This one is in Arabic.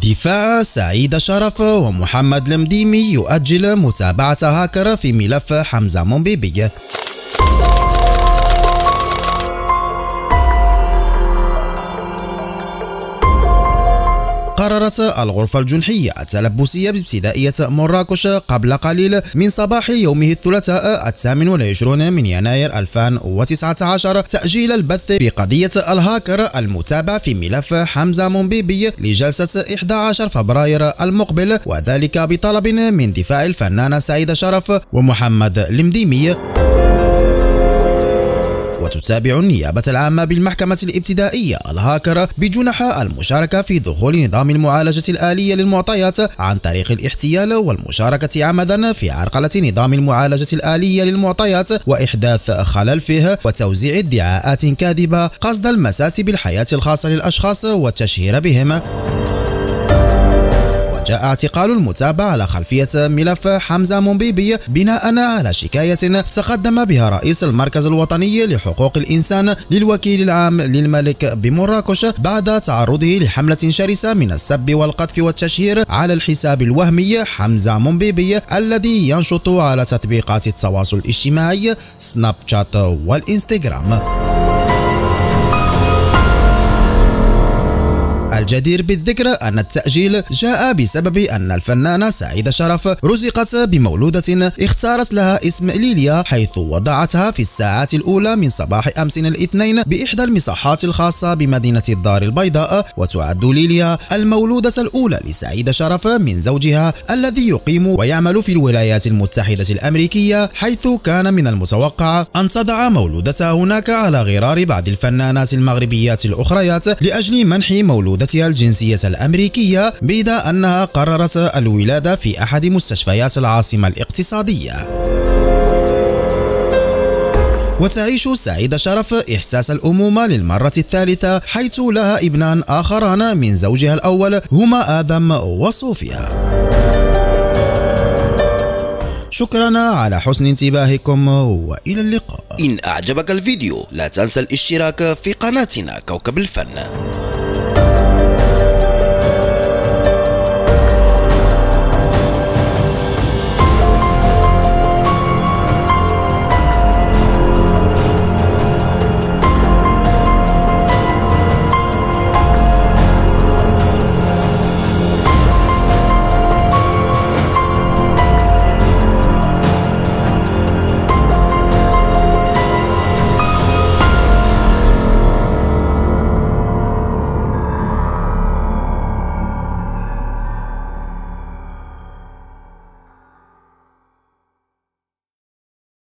دفاع سعيدة شرف ومحمد المديمي يؤجل متابعة هاكر في ملف حمزة مومبيبي. قررت الغرفة الجنحية التلبسية بابتدائية مراكش قبل قليل من صباح يومه الثلاثاء 28 من يناير 2019 تأجيل البث بقضية الهاكر المتابع في ملف حمزة مومبيبي لجلسة 11 فبراير المقبل، وذلك بطلب من دفاع الفنانة سعيدة شرف ومحمد المديمي. وتتابع النيابة العامة بالمحكمة الابتدائية الهاكر بجنح المشاركة في دخول نظام المعالجة الآلية للمعطيات عن طريق الاحتيال والمشاركة عمدا في عرقلة نظام المعالجة الآلية للمعطيات وإحداث خلل فيه وتوزيع ادعاءات كاذبة قصد المساس بالحياة الخاصة للأشخاص والتشهير بهم. جاء اعتقال المتابع على خلفية ملف حمزة مومبيبي بناء على شكاية تقدم بها رئيس المركز الوطني لحقوق الإنسان للوكيل العام للملك بمراكش بعد تعرضه لحملة شرسة من السب والقذف والتشهير على الحساب الوهمي حمزة مومبيبي الذي ينشط على تطبيقات التواصل الاجتماعي سناب شات والإنستغرام. الجدير بالذكر أن التأجيل جاء بسبب أن الفنانة سعيدة شرف رزقت بمولودة اختارت لها اسم ليليا، حيث وضعتها في الساعات الأولى من صباح أمس الاثنين بإحدى المصحات الخاصة بمدينة الدار البيضاء. وتعد ليليا المولودة الأولى لسعيدة شرف من زوجها الذي يقيم ويعمل في الولايات المتحدة الأمريكية، حيث كان من المتوقع أن تضع مولودتها هناك على غرار بعض الفنانات المغربيات الأخريات لأجل منح مولودتها الجنسية الأمريكية، بيد أنها قررت الولادة في أحد مستشفيات العاصمة الاقتصادية. وتعيش سعيدة شرف إحساس الأمومة للمرة الثالثة، حيث لها ابنان آخران من زوجها الأول هما آدم وصوفيا. شكرا على حسن انتباهكم وإلى اللقاء. إن أعجبك الفيديو لا تنسى الاشتراك في قناتنا كوكب الفن.